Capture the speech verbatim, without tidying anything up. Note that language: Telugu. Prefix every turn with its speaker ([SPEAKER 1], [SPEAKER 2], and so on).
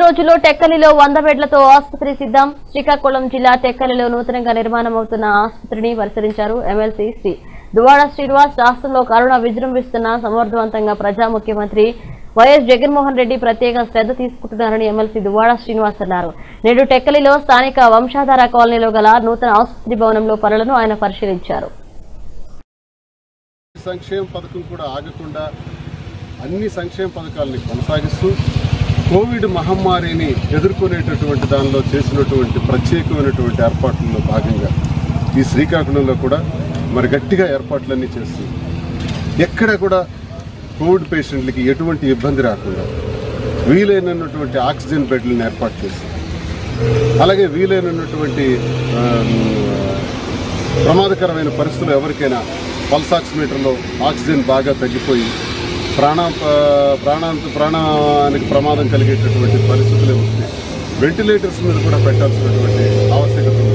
[SPEAKER 1] రోజుల్లో టెక్కలిలో వంద బెడ్లతో ఆసుపత్రి సిద్ధం. శ్రీకాకుళం జిల్లా టెక్కలిలో నూతనంగా నిర్మాణం అవుతున్న ఆసుపత్రిని పరిశీలించారు ఎమ్మెల్సీ శ్రీ దువ్వాడ శ్రీనివాస్. రాష్ట్రంలో కరోనా విజృంభిస్తున్న సమర్థవంతంగా ప్రజా ముఖ్యమంత్రి వైఎస్ జగన్మోహన్ రెడ్డి ప్రత్యేక శ్రద్ధ తీసుకుంటున్నారని ఎమ్మెల్సీ దువ్వాడ శ్రీనివాస్ అన్నారు. నేడు టెక్కలిలో స్థానిక వంశాధార కాలనీలో గల నూతన ఆసుపత్రి భవనంలో పనులను ఆయన పరిశీలించారు.
[SPEAKER 2] సంక్షేమ పథకం కూడా ఆగకుండా అన్ని సంక్షేమ పథకాలని కొనసాగిస్తూ కోవిడ్ మహమ్మారిని ఎదుర్కొనేటటువంటి దానిలో చేసినటువంటి ప్రత్యేకమైనటువంటి ఏర్పాట్లలో భాగంగా ఈ శ్రీకాకుళంలో కూడా మరి గట్టిగా ఏర్పాట్లన్నీ చేస్తుంది. ఎక్కడ కూడా కోవిడ్ పేషెంట్లకి ఎటువంటి ఇబ్బంది రాకుండా వీలైనటువంటి ఆక్సిజన్ బెడ్లను ఏర్పాటు చేస్తుంది. అలాగే వీలైనటువంటి ప్రమాదకరమైన పరిస్థితులు ఎవరికైనా పల్స్ ఆక్సిమీటర్లో ఆక్సిజన్ బాగా తగ్గిపోయి ప్రాణ ప్రాణాంత ప్రాణానికి ప్రమాదం కలిగేటటువంటి పరిస్థితులే వస్తాయి. వెంటిలేటర్స్ మీద కూడా పెట్టాల్సినటువంటి ఆవశ్యకత